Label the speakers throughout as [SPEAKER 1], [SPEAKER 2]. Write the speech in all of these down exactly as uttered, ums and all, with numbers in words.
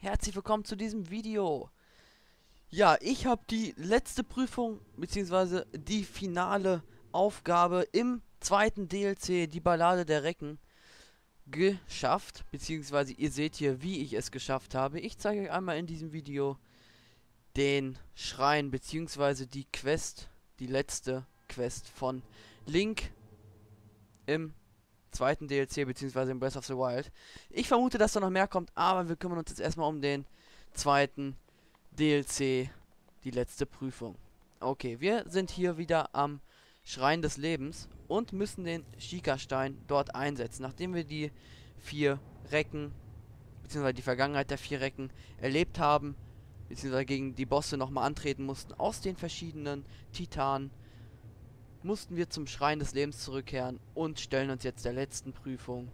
[SPEAKER 1] Herzlich willkommen zu diesem Video. Ja, ich habe die letzte Prüfung, beziehungsweise die finale Aufgabe im zweiten D L C, die Ballade der Recken, geschafft. Beziehungsweise ihr seht hier, wie ich es geschafft habe. Ich zeige euch einmal in diesem Video den Schrein, beziehungsweise die Quest, die letzte Quest von Link im zweiten D L C, beziehungsweise im Breath of the Wild. Ich vermute, dass da noch mehr kommt, aber wir kümmern uns jetzt erstmal um den zweiten D L C, die letzte Prüfung. Okay, wir sind hier wieder am Schrein des Lebens und müssen den Shika-Stein dort einsetzen. Nachdem wir die vier Recken, beziehungsweise die Vergangenheit der vier Recken erlebt haben, beziehungsweise gegen die Bosse nochmal antreten mussten, aus den verschiedenen Titanen, mussten wir zum Schrein des Lebens zurückkehren und stellen uns jetzt der letzten Prüfung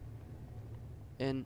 [SPEAKER 1] in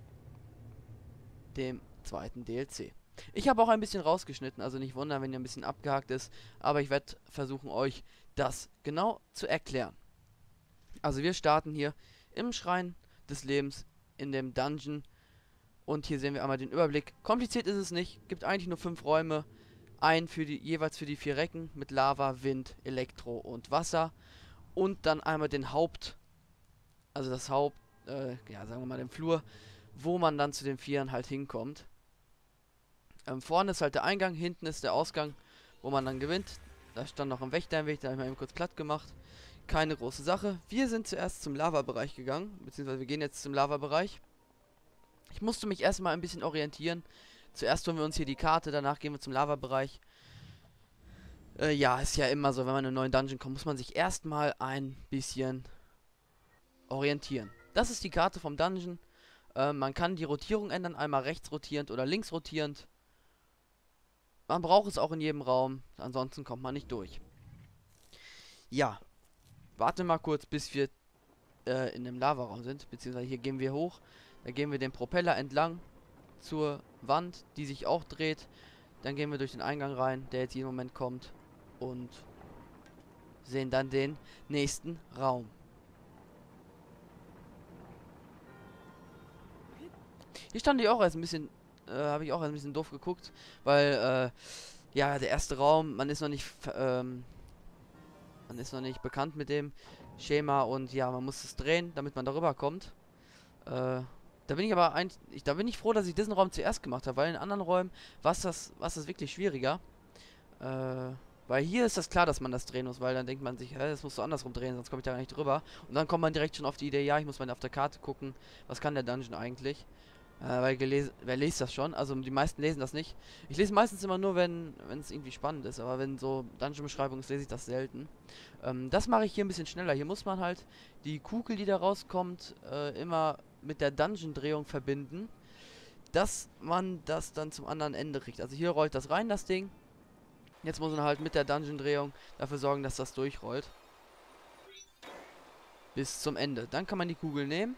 [SPEAKER 1] dem zweiten D L C. Ich habe auch ein bisschen rausgeschnitten, also nicht wundern, wenn ihr ein bisschen abgehakt ist, aber ich werde versuchen, euch das genau zu erklären. Also wir starten hier im Schrein des Lebens, in dem Dungeon, und hier sehen wir einmal den Überblick. Kompliziert ist es nicht, gibt eigentlich nur fünf Räume, ein für die, jeweils für die vier Recken, mit Lava, Wind, Elektro und Wasser, und dann einmal den Haupt, also das Haupt, äh, ja, sagen wir mal den Flur, wo man dann zu den Vieren halt hinkommt. Ähm, vorne ist halt der Eingang, hinten ist der Ausgang, wo man dann gewinnt. Da stand noch ein Wächter im Weg, da habe ich mal eben kurz platt gemacht. Keine große Sache. Wir sind zuerst zum Lava-Bereich gegangen, beziehungsweise wir gehen jetzt zum Lava-Bereich. Ich musste mich erstmal ein bisschen orientieren. Zuerst holen wir uns hier die Karte, danach gehen wir zum Lava-Bereich. Äh, ja, ist ja immer so, wenn man in einen neuen Dungeon kommt, muss man sich erstmal ein bisschen orientieren. Das ist die Karte vom Dungeon. Äh, man kann die Rotierung ändern, einmal rechts rotierend oder links rotierend. Man braucht es auch in jedem Raum, ansonsten kommt man nicht durch. Ja, warte mal kurz, bis wir äh, in dem Lavaraum sind, beziehungsweise hier gehen wir hoch. Da gehen wir den Propeller entlang zur Wand, die sich auch dreht. Dann gehen wir durch den Eingang rein, der jetzt jeden Moment kommt, und sehen dann den nächsten Raum. Hier stand ich auch erst ein bisschen, äh, habe ich auch erst ein bisschen doof geguckt, weil, äh, ja, der erste Raum, man ist noch nicht, ähm, man ist noch nicht bekannt mit dem Schema, und ja, man muss es drehen, damit man darüber kommt. Äh, da bin ich aber ein, ich, da bin ich froh, dass ich diesen Raum zuerst gemacht habe, weil in anderen Räumen war das, war das wirklich schwieriger. Äh, weil hier ist das klar, dass man das drehen muss, weil dann denkt man sich, hä, das musst du andersrum drehen, sonst komme ich da gar nicht drüber. Und dann kommt man direkt schon auf die Idee, ja, ich muss mal auf der Karte gucken, was kann der Dungeon eigentlich. Äh, weil gelesen, wer liest das schon? Also die meisten lesen das nicht. Ich lese meistens immer nur, wenn wenn es irgendwie spannend ist, aber wenn so Dungeon-Beschreibungen ist, lese ich das selten. Ähm, das mache ich hier ein bisschen schneller. Hier muss man halt die Kugel, die da rauskommt, äh, immer mit der Dungeon-Drehung verbinden, dass man das dann zum anderen Ende kriegt. Also hier rollt das rein, das Ding. Jetzt muss man halt mit der Dungeon-Drehung dafür sorgen, dass das durchrollt. Bis zum Ende. Dann kann man die Kugel nehmen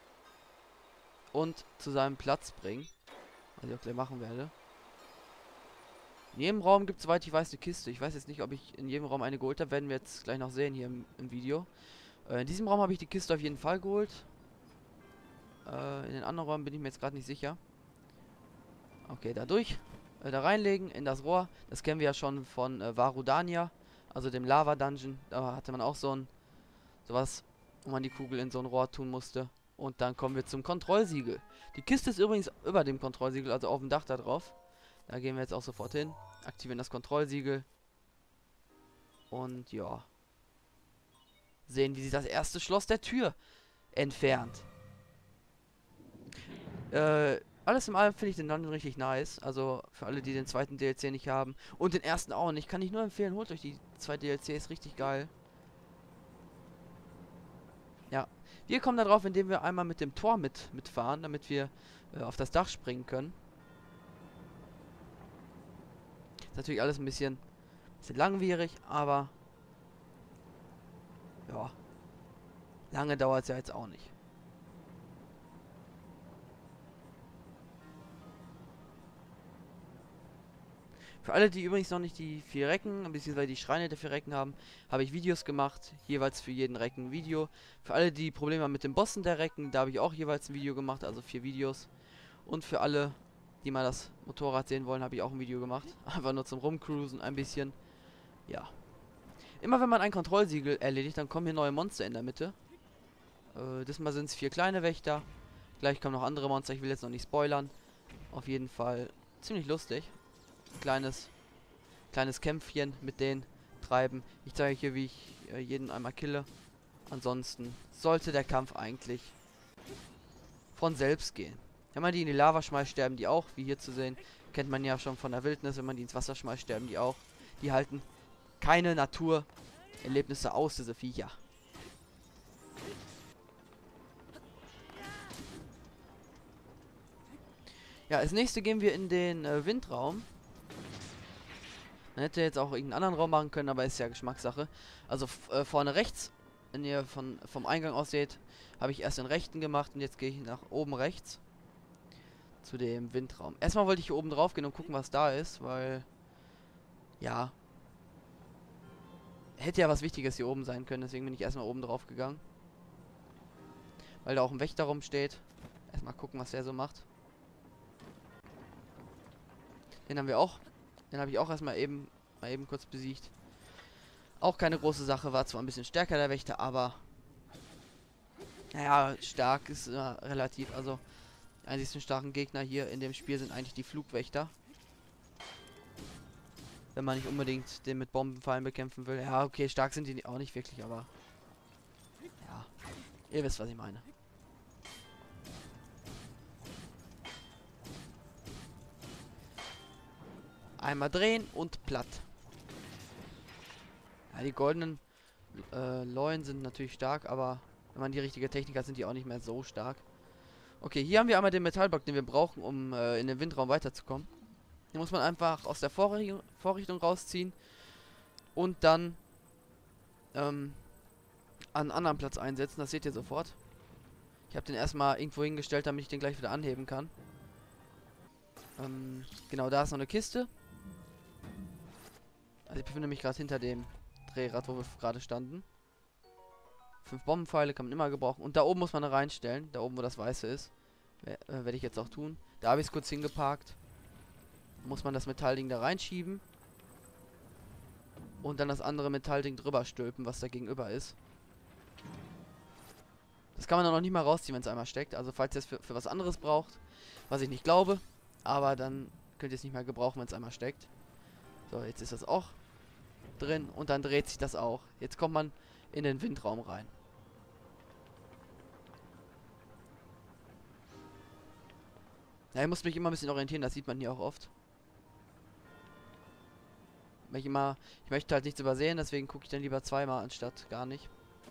[SPEAKER 1] und zu seinem Platz bringen. Was ich auch gleich machen werde. In jedem Raum gibt es, soweit ich weiß, eine Kiste. Ich weiß jetzt nicht, ob ich in jedem Raum eine geholt habe. Werden wir jetzt gleich noch sehen hier im, im Video. Äh, in diesem Raum habe ich die Kiste auf jeden Fall geholt. Äh, in den anderen Räumen bin ich mir jetzt gerade nicht sicher. Okay, da durch. Äh, da reinlegen in das Rohr. Das kennen wir ja schon von äh, Varudania. Also dem Lava-Dungeon. Da hatte man auch so ein sowas, wo man die Kugel in so ein Rohr tun musste. Und dann kommen wir zum Kontrollsiegel. Die Kiste ist übrigens über dem Kontrollsiegel, also auf dem Dach da drauf. Da gehen wir jetzt auch sofort hin. Aktivieren das Kontrollsiegel. Und ja. Sehen, wie sich das erste Schloss der Tür entfernt. Äh, alles in allem finde ich den Dungeon richtig nice. Also für alle, die den zweiten D L C nicht haben. Und den ersten auch nicht. Kann ich nur empfehlen, holt euch die zwei D L C, ist richtig geil. Ja, wir kommen da drauf, indem wir einmal mit dem Tor mit mitfahren, damit wir äh, auf das Dach springen können. Ist natürlich alles ein bisschen, bisschen langwierig, aber ja, lange dauert es ja jetzt auch nicht. Für alle, die übrigens noch nicht die vier Recken, beziehungsweise die Schreine der vier Recken haben, habe ich Videos gemacht, jeweils für jeden Recken ein Video. Für alle, die Probleme haben mit den Bossen der Recken, da habe ich auch jeweils ein Video gemacht, also vier Videos. Und für alle, die mal das Motorrad sehen wollen, habe ich auch ein Video gemacht. Einfach nur zum Rumcruisen ein bisschen. Ja. Immer wenn man ein Kontrollsiegel erledigt, dann kommen hier neue Monster in der Mitte. Äh, diesmal sind es vier kleine Wächter. Gleich kommen noch andere Monster, ich will jetzt noch nicht spoilern. Auf jeden Fall ziemlich lustig. Kleines, kleines Kämpfchen mit denen treiben. Ich zeige hier, wie ich äh, jeden einmal kille. Ansonsten sollte der Kampf eigentlich von selbst gehen. Wenn man die in die Lava schmeißt, sterben die auch, wie hier zu sehen. Kennt man ja schon von der Wildnis, wenn man die ins Wasser schmeißt, sterben die auch. Die halten keine Naturerlebnisse aus, diese Viecher. Ja, als nächstes gehen wir in den äh, Windraum. Man hätte jetzt auch irgendeinen anderen Raum machen können, aber ist ja Geschmackssache. Also äh, vorne rechts, wenn ihr von, vom Eingang aus seht, habe ich erst den rechten gemacht und jetzt gehe ich nach oben rechts zu dem Windraum. Erstmal wollte ich hier oben drauf gehen und gucken, was da ist, weil ja, hätte ja was Wichtiges hier oben sein können, deswegen bin ich erstmal oben drauf gegangen. Weil da auch ein Wächter rumsteht. Erstmal gucken, was der so macht. Den haben wir auch. Den habe ich auch erstmal eben, mal eben kurz besiegt. Auch keine große Sache, war zwar ein bisschen stärker der Wächter, aber naja, stark ist äh, relativ. Also, die einzigsten starken Gegner hier in dem Spiel sind eigentlich die Flugwächter. Wenn man nicht unbedingt den mit Bombenfallen bekämpfen will. Ja, okay, stark sind die auch nicht wirklich, aber ja, ihr wisst, was ich meine. Einmal drehen und platt. Ja, die goldenen äh, Leuen sind natürlich stark, aber wenn man die richtige Technik hat, sind die auch nicht mehr so stark. Okay, hier haben wir einmal den Metallblock, den wir brauchen, um äh, in den Windraum weiterzukommen. Den muss man einfach aus der Vorrichtung, Vorrichtung rausziehen und dann ähm, an einen anderen Platz einsetzen. Das seht ihr sofort. Ich habe den erstmal irgendwo hingestellt, damit ich den gleich wieder anheben kann. Ähm, genau, da ist noch eine Kiste. Also ich befinde mich gerade hinter dem Drehrad, wo wir gerade standen. Fünf Bombenpfeile kann man immer gebrauchen. Und da oben muss man reinstellen. Da oben, wo das Weiße ist. Äh, Werde ich jetzt auch tun. Da habe ich es kurz hingeparkt. Muss man das Metallding da reinschieben. Und dann das andere Metallding drüber stülpen, was da gegenüber ist. Das kann man dann noch nicht mal rausziehen, wenn es einmal steckt. Also falls ihr es für, für was anderes braucht. Was ich nicht glaube. Aber dann könnt ihr es nicht mehr gebrauchen, wenn es einmal steckt. So, jetzt ist das auch drin. Und dann dreht sich das auch. Jetzt kommt man in den Windraum rein. Ja, ich muss mich immer ein bisschen orientieren, das sieht man hier auch oft. Weil ich immer, ich möchte halt nichts übersehen, deswegen gucke ich dann lieber zweimal anstatt gar nicht.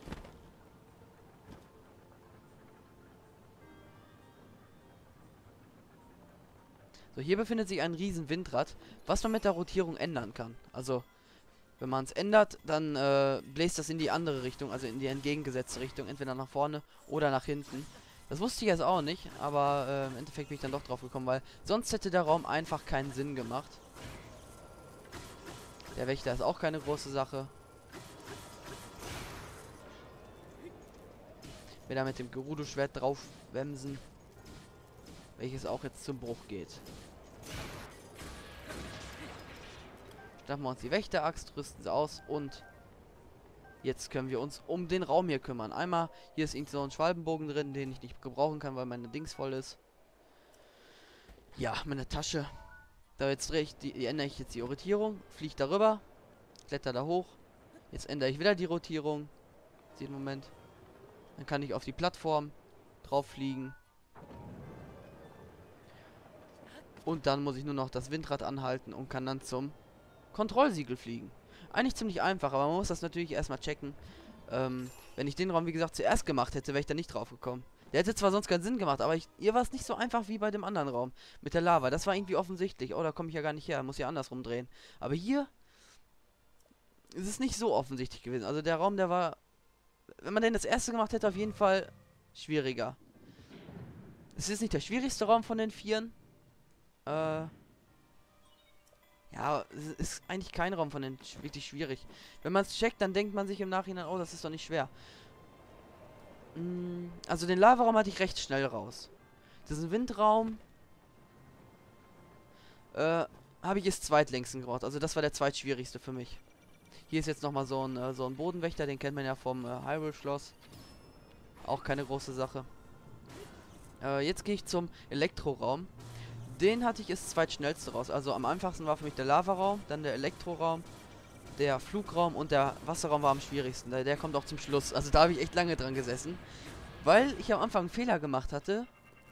[SPEAKER 1] So, hier befindet sich ein riesen Windrad, was man mit der Rotierung ändern kann. Also, wenn man es ändert, dann äh, bläst das in die andere Richtung, also in die entgegengesetzte Richtung, entweder nach vorne oder nach hinten. Das wusste ich jetzt auch nicht, aber äh, im Endeffekt bin ich dann doch drauf gekommen, weil sonst hätte der Raum einfach keinen Sinn gemacht. Der Wächter ist auch keine große Sache. Wieder mit dem Gerudo-Schwert drauf wemsen, welches auch jetzt zum Bruch geht. Schnappen wir uns die Wächteraxt, rüsten sie aus und jetzt können wir uns um den Raum hier kümmern. Einmal, hier ist irgend so ein Schwalbenbogen drin, den ich nicht gebrauchen kann, weil meine Dings voll ist. Ja, meine Tasche. Da jetzt drehe ich die, ändere ich jetzt die Orientierung, fliege darüber, kletter da hoch. Jetzt ändere ich wieder die Rotierung. Seht einen Moment. Dann kann ich auf die Plattform drauf fliegen. Und dann muss ich nur noch das Windrad anhalten und kann dann zum Kontrollsiegel fliegen. Eigentlich ziemlich einfach, aber man muss das natürlich erstmal checken. Ähm, wenn ich den Raum, wie gesagt, zuerst gemacht hätte, wäre ich da nicht drauf gekommen. Der hätte zwar sonst keinen Sinn gemacht, aber ich, hier war es nicht so einfach wie bei dem anderen Raum. Mit der Lava. Das war irgendwie offensichtlich. Oh, da komme ich ja gar nicht her. Muss ja andersrum drehen. Aber hier ist es nicht so offensichtlich gewesen. Also der Raum, der war... Wenn man den das erste gemacht hätte, auf jeden Fall schwieriger. Es ist nicht der schwierigste Raum von den Vieren. Äh... Ja, es ist eigentlich kein Raum von den sch wirklich schwierig. Wenn man es checkt, dann denkt man sich im Nachhinein, oh, das ist doch nicht schwer. Mm, also den Lavaraum hatte ich recht schnell raus. Das ist ein Windraum. äh, habe ich es zweitlängsten gebraucht. Also das war der zweitschwierigste für mich. Hier ist jetzt nochmal so ein, äh, so ein Bodenwächter, den kennt man ja vom äh, Hyrule-Schloss. Auch keine große Sache. Äh, jetzt gehe ich zum Elektroraum. Den hatte ich als zweitschnellste raus. Also am einfachsten war für mich der Lavaraum, dann der Elektroraum, der Flugraum und der Wasserraum war am schwierigsten. Der, der kommt auch zum Schluss. Also da habe ich echt lange dran gesessen. Weil ich am Anfang einen Fehler gemacht hatte.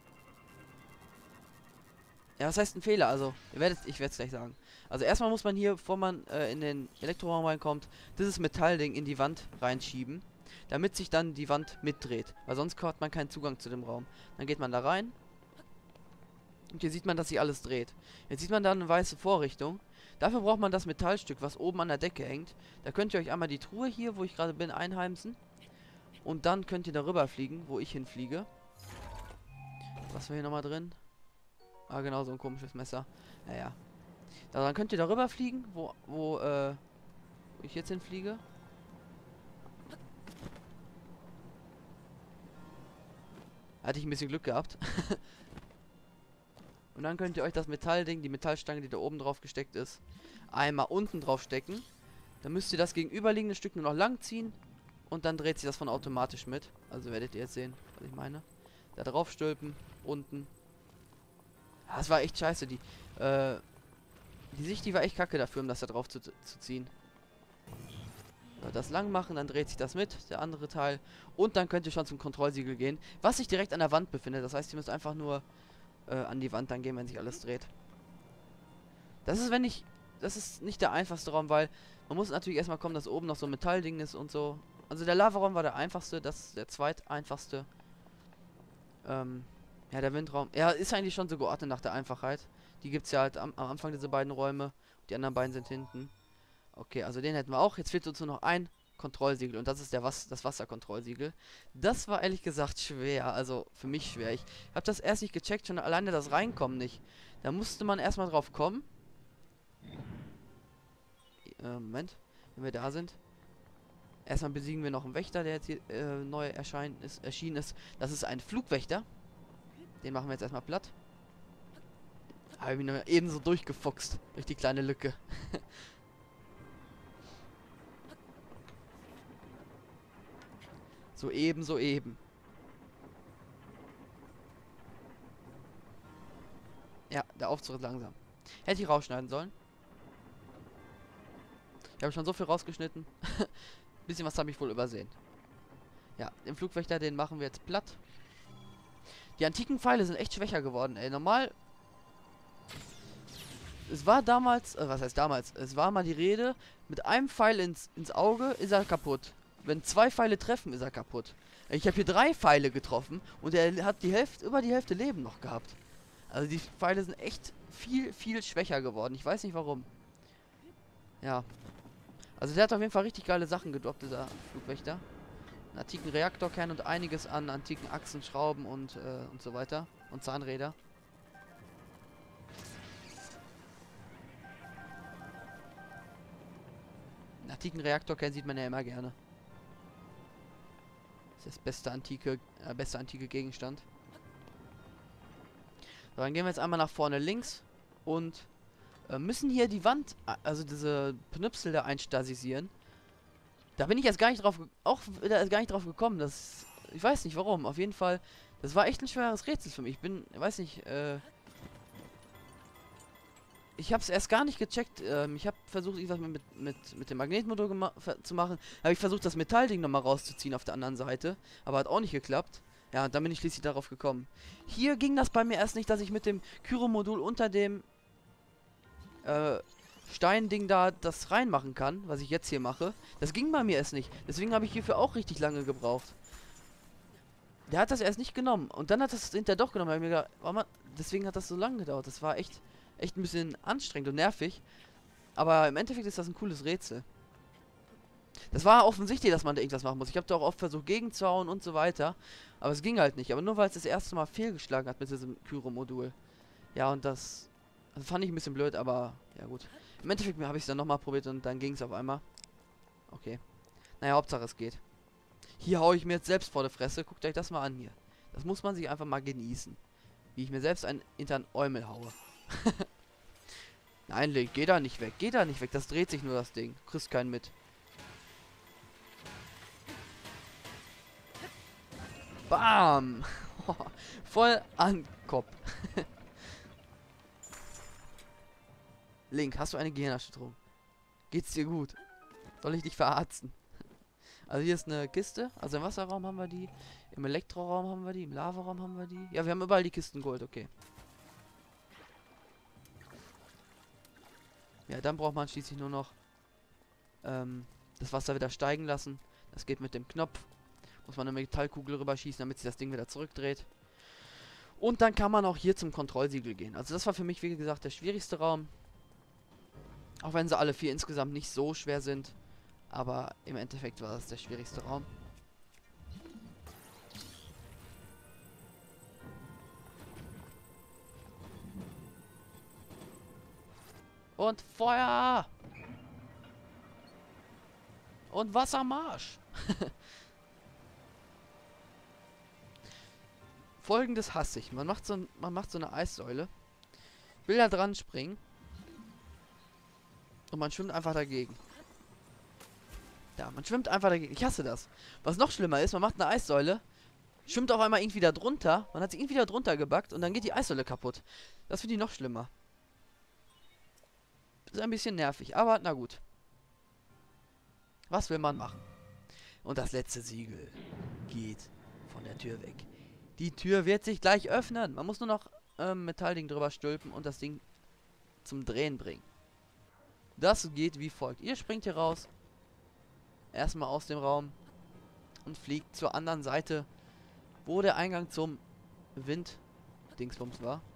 [SPEAKER 1] Ja, was heißt ein Fehler? Also, ihr werdet, ich werde es gleich sagen. Also erstmal muss man hier, bevor man äh, in den Elektroraum reinkommt, dieses Metallding in die Wand reinschieben, damit sich dann die Wand mitdreht. Weil sonst hat man keinen Zugang zu dem Raum. Dann geht man da rein. Und hier sieht man, dass sich alles dreht. Jetzt sieht man da eine weiße Vorrichtung. Dafür braucht man das Metallstück, was oben an der Decke hängt. Da könnt ihr euch einmal die Truhe hier, wo ich gerade bin, einheimsen. Und dann könnt ihr darüber fliegen, wo ich hinfliege. Was war hier nochmal drin? Ah, genau, so ein komisches Messer. Naja. Dann könnt ihr darüber fliegen, wo, wo, äh, wo ich jetzt hinfliege. Hatte ich ein bisschen Glück gehabt. Und dann könnt ihr euch das Metallding, die Metallstange, die da oben drauf gesteckt ist, einmal unten drauf stecken. Dann müsst ihr das gegenüberliegende Stück nur noch lang ziehen. Und dann dreht sich das von automatisch mit. Also werdet ihr jetzt sehen, was ich meine. Da drauf stülpen, unten. Ja, das war echt scheiße. Die, äh, die Sicht, die war echt kacke dafür, um das da drauf zu, zu ziehen. So, das lang machen, dann dreht sich das mit, der andere Teil. Und dann könnt ihr schon zum Kontrollsiegel gehen, was sich direkt an der Wand befindet. Das heißt, ihr müsst einfach nur äh, an die Wand dann gehen, wenn sich alles dreht. Das ist, wenn ich... Das ist nicht der einfachste Raum, weil man muss natürlich erstmal kommen, dass oben noch so ein Metallding ist und so. Also der Lavaraum war der einfachste, das ist der zweiteinfachste. Ähm, ja, der Windraum. Ja, ist eigentlich schon so geordnet nach der Einfachheit. Die gibt es ja halt am, am Anfang, diese beiden Räume. Die anderen beiden sind hinten. Okay, also den hätten wir auch. Jetzt fehlt uns nur noch ein Kontrollsiegel. Und das ist der Was das Wasserkontrollsiegel. Das war ehrlich gesagt schwer. Also für mich schwer. Ich habe das erst nicht gecheckt, schon alleine das Reinkommen nicht. Da musste man erstmal drauf kommen. Äh, Moment, wenn wir da sind. Erstmal besiegen wir noch einen Wächter, der jetzt hier äh, neu erschein ist, erschienen ist. Das ist ein Flugwächter. Den machen wir jetzt erstmal platt. Habe ich ihn ebenso durchgefuchst. Durch die kleine Lücke. so eben, so eben. Ja, der Aufzug ist langsam. Hätte ich rausschneiden sollen. Ich habe schon so viel rausgeschnitten. Bisschen was habe ich wohl übersehen. Ja, den Flugwächter, den machen wir jetzt platt. Die antiken Pfeile sind echt schwächer geworden, ey. Normal... Es war damals... Äh, was heißt damals? Es war mal die Rede, mit einem Pfeil ins, ins Auge ist er kaputt. Wenn zwei Pfeile treffen, ist er kaputt. Ich habe hier drei Pfeile getroffen und er hat die Hälfte, über die Hälfte Leben noch gehabt. Also die Pfeile sind echt viel, viel schwächer geworden. Ich weiß nicht warum. Ja. Also der hat auf jeden Fall richtig geile Sachen gedroppt, dieser Flugwächter. Einen antiken Reaktorkern und einiges an antiken Achsen, Schrauben und, äh, und so weiter. Und Zahnräder. Einen antiken Reaktorkern sieht man ja immer gerne. Das ist das beste antike, äh, beste antike Gegenstand. So, dann gehen wir jetzt einmal nach vorne links und äh, müssen hier die Wand, also diese Pnüpsel da einstasisieren. Da bin ich jetzt gar nicht drauf, auch wieder gar nicht drauf gekommen. Das, ich weiß nicht warum. Auf jeden Fall, das war echt ein schweres Rätsel für mich. Ich bin, weiß nicht, äh, ich habe es erst gar nicht gecheckt. Ähm, ich habe versucht, irgendwas mit, mit, mit dem Magnetmodul zu machen. Habe ich versucht, das Metallding nochmal rauszuziehen auf der anderen Seite. Aber hat auch nicht geklappt. Ja, und dann bin ich schließlich darauf gekommen. Hier ging das bei mir erst nicht, dass ich mit dem Kyro-Modul unter dem äh, Steinding da das reinmachen kann, was ich jetzt hier mache. Das ging bei mir erst nicht. Deswegen habe ich hierfür auch richtig lange gebraucht. Der hat das erst nicht genommen. Und dann hat das hinterher doch genommen. Weil mir gedacht, warum, deswegen hat das so lange gedauert. Das war echt, echt ein bisschen anstrengend und nervig. Aber im Endeffekt ist das ein cooles Rätsel. Das war offensichtlich, dass man da irgendwas machen muss. Ich habe da auch oft versucht, gegenzuhauen und so weiter. Aber es ging halt nicht. Aber nur weil es das erste Mal fehlgeschlagen hat mit diesem Kyro-Modul. Ja, und das, das fand ich ein bisschen blöd, aber ja gut. Im Endeffekt habe ich es dann nochmal probiert und dann ging es auf einmal. Okay. Naja, Hauptsache es geht. Hier haue ich mir jetzt selbst vor der Fresse. Guckt euch das mal an hier. Das muss man sich einfach mal genießen. Wie ich mir selbst einen intern Eumel haue. Nein, Link, geh da nicht weg. Geh da nicht weg. Das dreht sich nur, das Ding. Du kriegst keinen mit. Bam! Voll an Kopf. Link, hast du eine Gehirnerschütterung? Geht's dir gut? Soll ich dich verarzten? Also hier ist eine Kiste. Also im Wasserraum haben wir die. Im Elektroraum haben wir die. Im Lavaraum haben wir die. Ja, wir haben überall die Kisten Gold. Okay. Ja, dann braucht man schließlich nur noch ähm, das Wasser wieder steigen lassen. Das geht mit dem Knopf. Muss man eine Metallkugel rüberschießen, damit sich das Ding wieder zurückdreht. Und dann kann man auch hier zum Kontrollsiegel gehen. Also das war für mich, wie gesagt, der schwierigste Raum. Auch wenn sie alle vier insgesamt nicht so schwer sind. Aber im Endeffekt war das der schwierigste Raum. Und Feuer! Und Wassermarsch! Folgendes hasse ich. Man macht so, ein, man macht so eine Eissäule. Will da dran springen. Und man schwimmt einfach dagegen. Ja, man schwimmt einfach dagegen. Ich hasse das. Was noch schlimmer ist, man macht eine Eissäule. Schwimmt auf einmal irgendwie da drunter. Man hat sich irgendwie da drunter gebackt. Und dann geht die Eissäule kaputt. Das finde ich noch schlimmer. Das ist ein bisschen nervig. Aber na gut. Was will man machen? Und das letzte Siegel geht von der Tür weg. Die Tür wird sich gleich öffnen. Man muss nur noch ähm, Metallding drüber stülpen und das Ding zum Drehen bringen. Das geht wie folgt. Ihr springt hier raus. Erstmal aus dem Raum. Und fliegt zur anderen Seite, wo der Eingang zum Wind-Dingsbums war.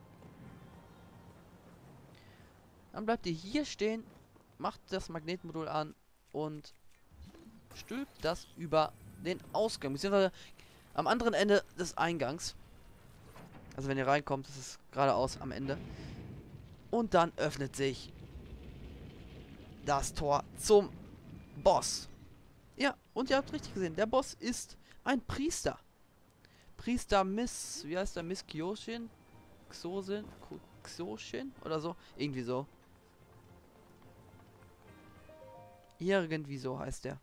[SPEAKER 1] Dann bleibt ihr hier stehen. Macht das Magnetmodul an. Und stülpt das über den Ausgang. Beziehungsweise am anderen Ende des Eingangs. Also wenn ihr reinkommt, ist es geradeaus am Ende. Und dann öffnet sich das Tor zum Boss. Ja, und ihr habt richtig gesehen, der Boss ist ein Priester. Priester Miss, wie heißt der? Miss Kyoshin? Xosin? Xoshin? Oder so? Irgendwie so. Irgendwie so heißt der.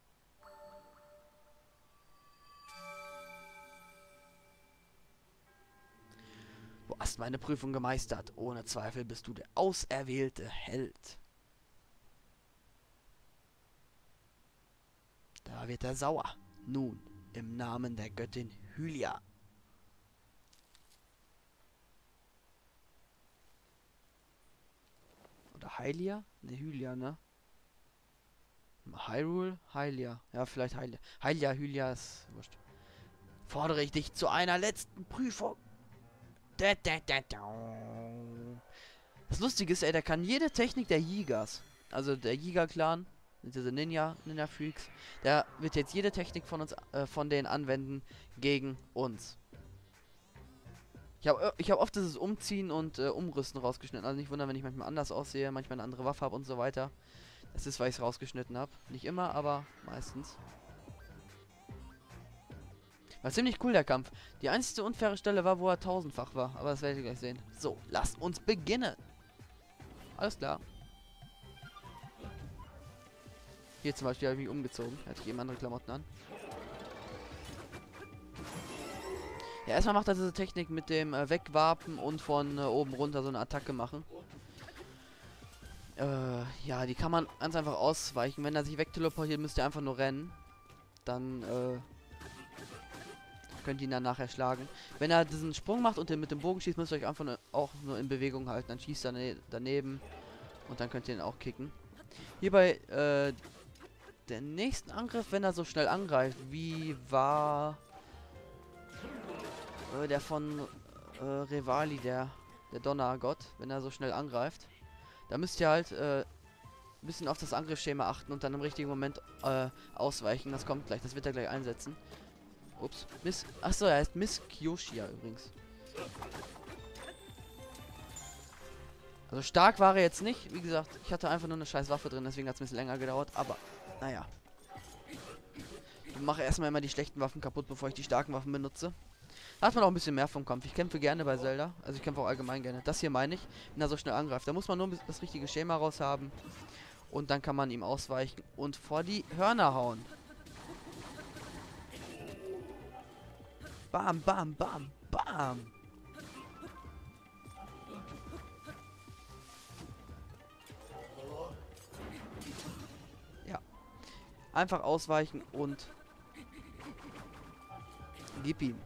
[SPEAKER 1] Du hast meine Prüfung gemeistert. Ohne Zweifel bist du der auserwählte Held. Da wird er sauer. Nun, im Namen der Göttin Hylia. Oder Hylia? Ne, Hylia, ne? Hyrule? Hylia. Ja, vielleicht Hylia. Hylia, Hylia ist wurscht. Fordere ich dich zu einer letzten Prüfung. Da, da, da, da. Das Lustige ist, ey, der kann jede Technik der Yigas, also der Yiga-Clan, diese Ninja, Ninja-Freaks, der wird jetzt jede Technik von uns, äh, von denen anwenden gegen uns. Ich habe ich hab oft dieses Umziehen und äh, Umrüsten rausgeschnitten. Also nicht wundern, wenn ich manchmal anders aussehe, manchmal eine andere Waffe habe und so weiter. Das ist, weil ich es rausgeschnitten habe. Nicht immer, aber meistens. War ziemlich cool, der Kampf. Die einzige unfaire Stelle war, wo er tausendfach war. Aber das werdet ihr gleich sehen. So, lasst uns beginnen. Alles klar. Hier zum Beispiel habe ich mich umgezogen. Da hatte ich eben andere Klamotten an. Ja, erstmal macht er diese Technik mit dem äh, Wegwarpen und von äh, oben runter so eine Attacke machen. Äh, ja, die kann man ganz einfach ausweichen. Wenn er sich wegteleportiert, müsst ihr einfach nur rennen. Dann, äh... könnt ihr ihn dann nachher schlagen. Wenn er diesen Sprung macht und den mit dem Bogen schießt, müsst ihr euch einfach nur, auch nur in Bewegung halten. Dann schießt er ne daneben und dann könnt ihr ihn auch kicken. Hierbei, äh, der nächsten Angriff, wenn er so schnell angreift, wie war äh, der von äh, Revali, der, der Donnergott, wenn er so schnell angreift. Da müsst ihr halt äh, ein bisschen auf das Angriffsschema achten und dann im richtigen Moment äh, ausweichen. Das kommt gleich, das wird er gleich einsetzen. Ups, Miss. Achso, er heißt Miss Kyoshia übrigens. Also stark war er jetzt nicht. Wie gesagt, ich hatte einfach nur eine scheiß Waffe drin, deswegen hat es ein bisschen länger gedauert. Aber, naja. Ich mache erstmal immer die schlechten Waffen kaputt, bevor ich die starken Waffen benutze. Da hat man auch ein bisschen mehr vom Kampf. Ich kämpfe gerne bei Zelda. Also ich kämpfe auch allgemein gerne. Das hier meine ich, wenn er so schnell angreift. Da muss man nur das richtige Schema raus haben. Und dann kann man ihm ausweichen und vor die Hörner hauen. Bam, bam, bam, bam. Ja. Einfach ausweichen und gib ihm.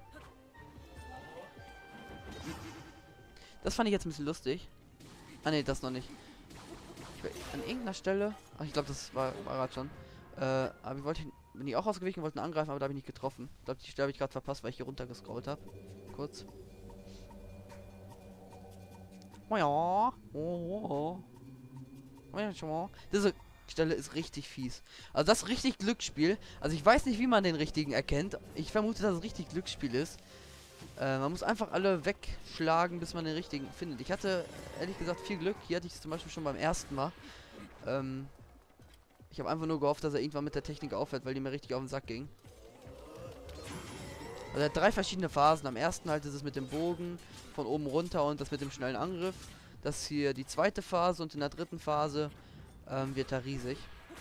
[SPEAKER 1] Das fand ich jetzt ein bisschen lustig. Ah ne, das noch nicht. An irgendeiner Stelle. Ach, ich glaube, das war, war gerade schon. Äh, aber ich wollte, bin ich auch ausgewichen, wollten angreifen, aber da habe ich nicht getroffen. Ich glaube, die Stelle habe ich gerade verpasst, weil ich hier runter gescrollt habe. Kurz. Oh ja. Oh, oh, oh. Diese Stelle ist richtig fies. Also das ist richtig Glücksspiel. Also ich weiß nicht, wie man den richtigen erkennt. Ich vermute, dass es richtig Glücksspiel ist. Äh, man muss einfach alle wegschlagen, bis man den richtigen findet. Ich hatte, ehrlich gesagt, viel Glück. Hier hatte ich es zum Beispiel schon beim ersten Mal. Ähm, ich habe einfach nur gehofft, dass er irgendwann mit der Technik aufhört, weil die mir richtig auf den Sack ging. Also er hat drei verschiedene Phasen. Am ersten halt ist es mit dem Bogen von oben runter und das mit dem schnellen Angriff. Das ist hier die zweite Phase und in der dritten Phase ähm, wird er riesig.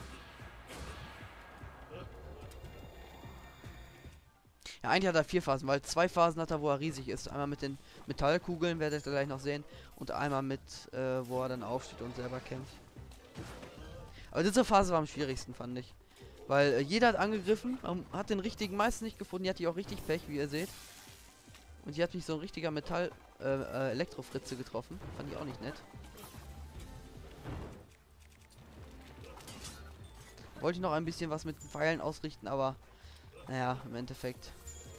[SPEAKER 1] Ja, eigentlich hat er vier Phasen, weil zwei Phasen hat er, wo er riesig ist. Einmal mit den Metallkugeln, werdet ihr gleich noch sehen. Und einmal mit, äh, wo er dann aufsteht und selber kämpft. Aber diese Phase war am schwierigsten, fand ich. Weil äh, jeder hat angegriffen, man hat den richtigen meistens nicht gefunden. Die hatte ich auch richtig Pech, wie ihr seht. Und hier hat mich so ein richtiger Metall, äh, äh, Elektrofritze getroffen. Fand ich auch nicht nett. Wollte ich noch ein bisschen was mit Pfeilen ausrichten, aber naja, im Endeffekt.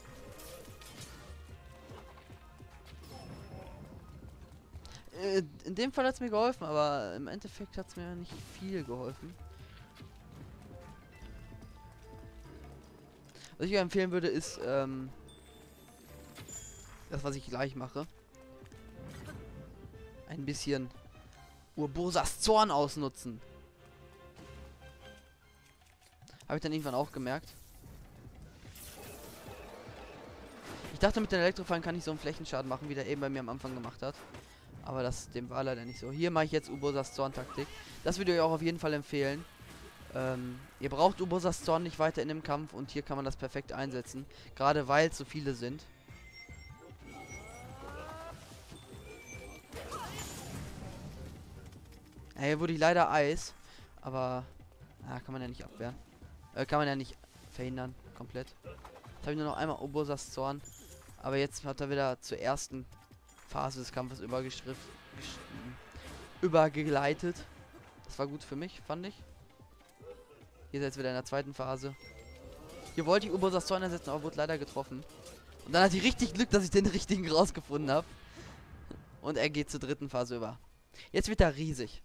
[SPEAKER 1] Äh, in dem Fall hat es mir geholfen, aber im Endeffekt hat es mir nicht viel geholfen. Was ich euch empfehlen würde, ist ähm, das, was ich gleich mache. Ein bisschen Urbosas Zorn ausnutzen. Habe ich dann irgendwann auch gemerkt. Ich dachte, mit den Elektrofallen kann ich so einen Flächenschaden machen, wie der eben bei mir am Anfang gemacht hat. Aber das dem war leider nicht so. Hier mache ich jetzt Urbosas Zorn-Taktik. Das würde ich euch auch auf jeden Fall empfehlen. Ähm, ihr braucht Urbosas Zorn nicht weiter in dem Kampf und hier kann man das perfekt einsetzen. Gerade weil es so viele sind. Ja, hier wurde ich leider Eis. Aber ah, kann man ja nicht abwehren. Äh, kann man ja nicht verhindern. Komplett. Jetzt habe ich nur noch einmal Urbosas Zorn. Aber jetzt hat er wieder zur ersten Phase des Kampfes übergeschrift, übergegleitet. Das war gut für mich, fand ich. Hier ist jetzt wieder in der zweiten Phase. Hier wollte ich Urbosas Zorn einsetzen, aber wurde leider getroffen. Und dann hatte ich richtig Glück, dass ich den richtigen rausgefunden habe. Und er geht zur dritten Phase über. Jetzt wird er riesig.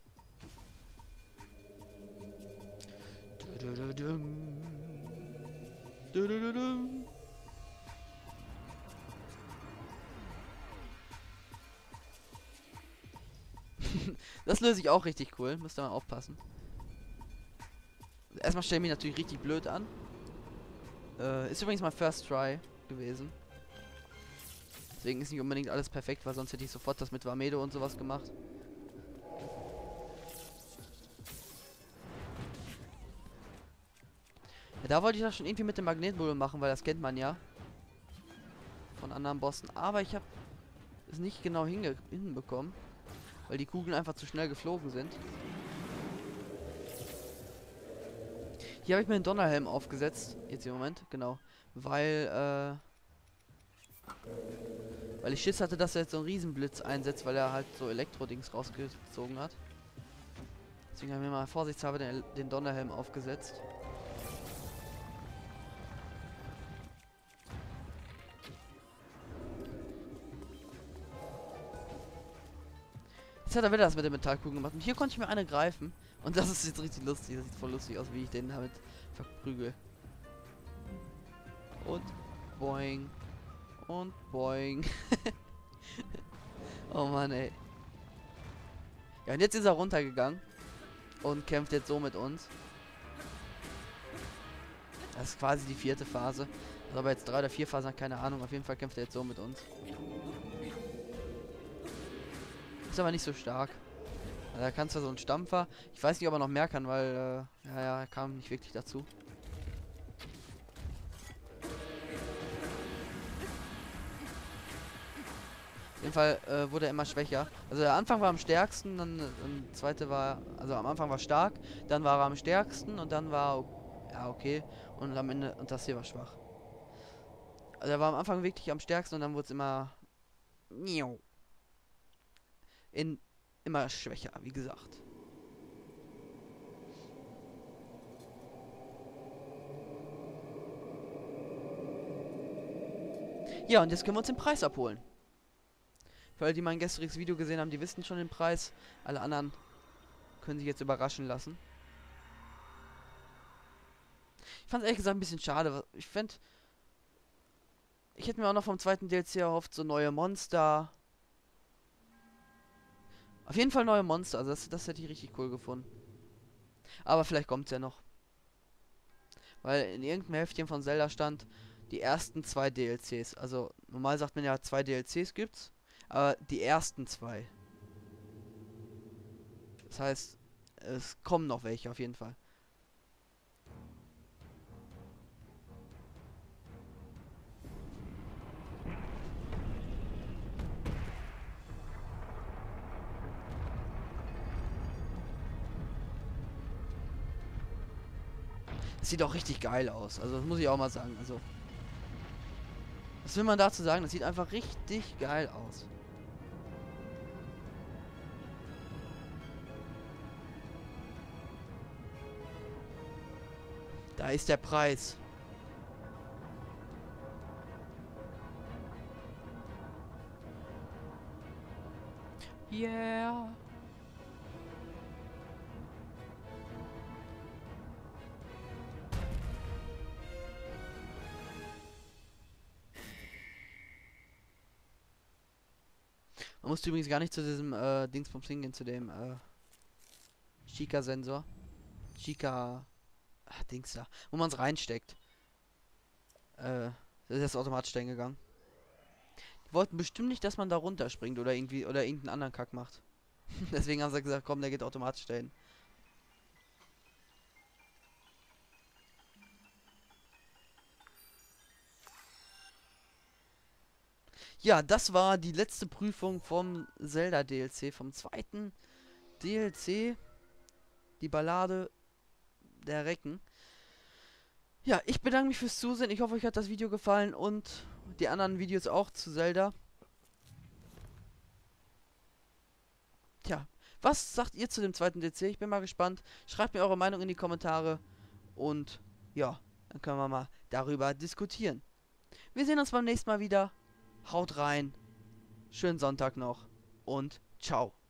[SPEAKER 1] Das löse ich auch richtig cool. Müsst ihr mal aufpassen. Erstmal stelle ich mich natürlich richtig blöd an. Äh, ist übrigens mein First Try gewesen. Deswegen ist nicht unbedingt alles perfekt, weil sonst hätte ich sofort das mit Vamedo und sowas gemacht. Ja, da wollte ich das schon irgendwie mit dem Magnetmodul machen, weil das kennt man ja. Von anderen Bossen. Aber ich habe es nicht genau hinge hinbekommen. Weil die Kugeln einfach zu schnell geflogen sind. Hier habe ich mir einen Donnerhelm aufgesetzt. Jetzt im Moment, genau. Weil, äh... Weil ich Schiss hatte, dass er jetzt so einen Riesenblitz einsetzt, weil er halt so Elektro-Dings rausgezogen hat. Deswegen haben wir mal vorsichtshalber den, den Donnerhelm aufgesetzt. Jetzt hat er wieder das mit den Metallkugeln gemacht. Und hier konnte ich mir eine greifen. Und das ist jetzt richtig lustig. Das sieht voll lustig aus, wie ich den damit verprügel. Und boing. Und boing. Oh Mann, ey. Ja, und jetzt ist er runtergegangen. Und kämpft jetzt so mit uns. Das ist quasi die vierte Phase. Also aber jetzt drei oder vier Phasen, keine Ahnung. Auf jeden Fall kämpft er jetzt so mit uns. Ist aber nicht so stark. Also er kann zwar so ein Stampfer. Ich weiß nicht, ob er noch mehr kann, weil, äh, ja, ja, er kam nicht wirklich dazu. Auf jeden Fall äh, wurde er immer schwächer. Also der Anfang war am stärksten, dann der zweite war, also am Anfang war stark, dann war er am stärksten und dann war, ja, okay, und am Ende, und das hier war schwach. Also er war am Anfang wirklich am stärksten und dann wurde es immer, in, immer schwächer, wie gesagt. Ja, und jetzt können wir uns den Preis abholen. Für alle, die mein gestriges Video gesehen haben, die wissen schon den Preis. Alle anderen können sich jetzt überraschen lassen. Ich fand es ehrlich gesagt ein bisschen schade. Ich fände... Ich hätte mir auch noch vom zweiten D L C erhofft, so neue Monster. Auf jeden Fall neue Monster. Also das, das hätte ich richtig cool gefunden. Aber vielleicht kommt es ja noch. Weil in irgendeinem Heftchen von Zelda stand, die ersten zwei D L Cs. Also normal sagt man ja, zwei D L Cs gibt's. Aber die ersten zwei. Das heißt, es kommen noch welche auf jeden Fall. Das sieht auch richtig geil aus. Also das muss ich auch mal sagen. Also was will man dazu sagen? Das sieht einfach richtig geil aus. Da ist der Preis. Yeah. Man musste übrigens gar nicht zu diesem äh, Dingsbums hingehen, zu dem äh, Chica-Sensor. Chica... Ach, Dings da. Wo man es reinsteckt. Äh, das ist jetzt automatisch eingegangen. Die wollten bestimmt nicht, dass man da runterspringt oder irgendwie oder irgendeinen anderen Kack macht. Deswegen haben sie gesagt, komm, der geht automatisch dahin. Ja, das war die letzte Prüfung vom Zelda D L C, vom zweiten D L C. Die Ballade der Recken. Ja, ich bedanke mich fürs Zusehen. Ich hoffe, euch hat das Video gefallen und die anderen Videos auch zu Zelda. Tja, was sagt ihr zu dem zweiten D L C? Ich bin mal gespannt. Schreibt mir eure Meinung in die Kommentare und ja, dann können wir mal darüber diskutieren. Wir sehen uns beim nächsten Mal wieder. Haut rein. Schönen Sonntag noch und ciao.